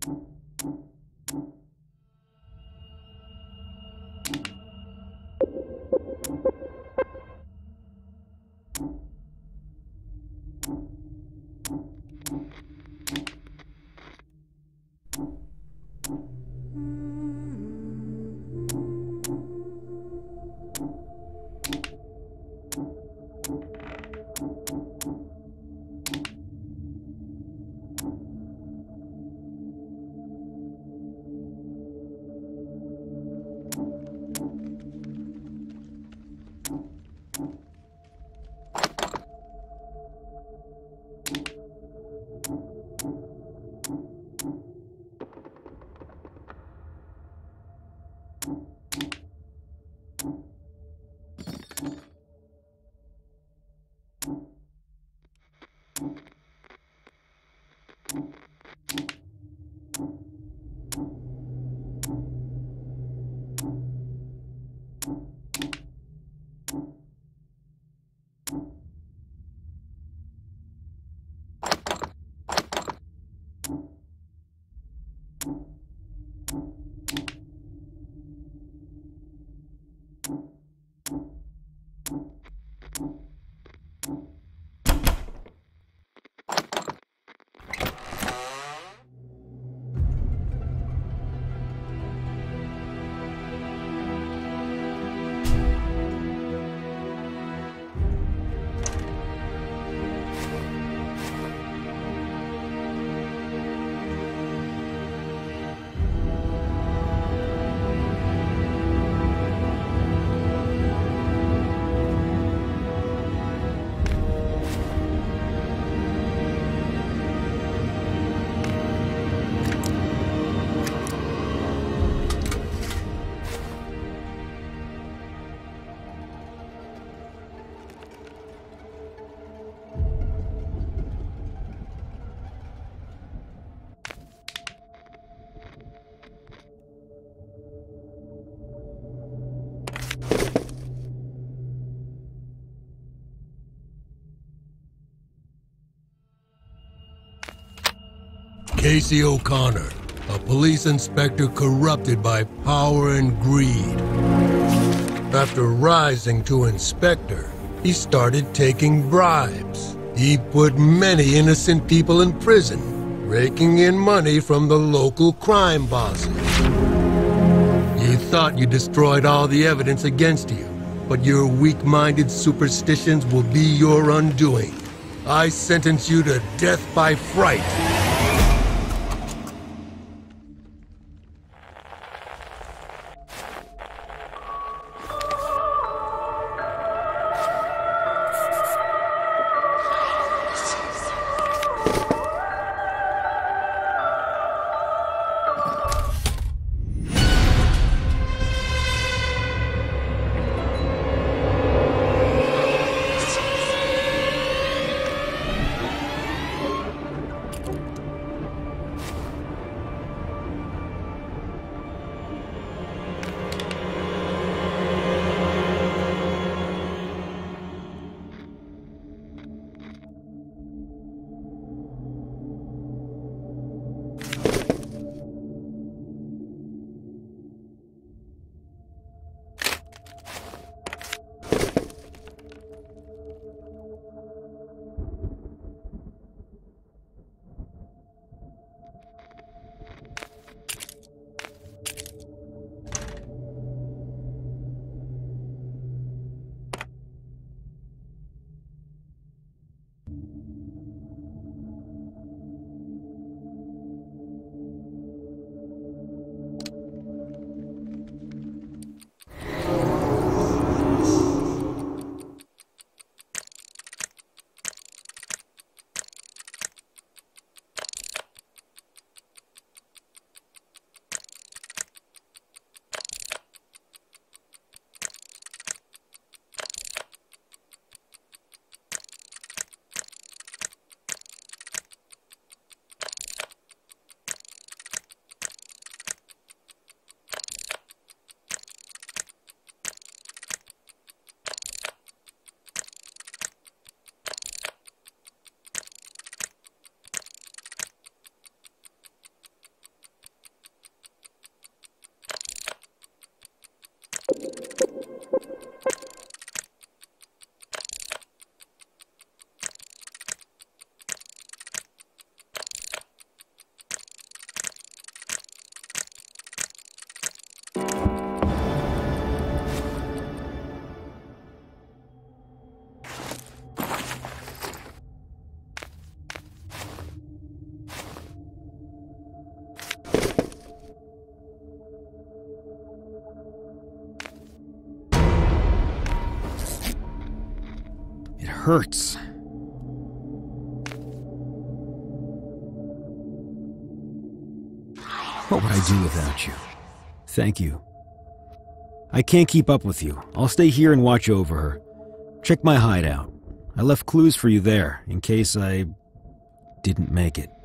Casey O'Connor, a police inspector corrupted by power and greed. After rising to inspector, he started taking bribes. He put many innocent people in prison, raking in money from the local crime bosses. You thought you destroyed all the evidence against you, but your weak-minded superstitions will be your undoing. I sentence you to death by fright. hurts. What would I do without you? Thank you. I can't keep up with you. I'll stay here and watch over her. Check my hideout. I left clues for you there, in case I didn't make it.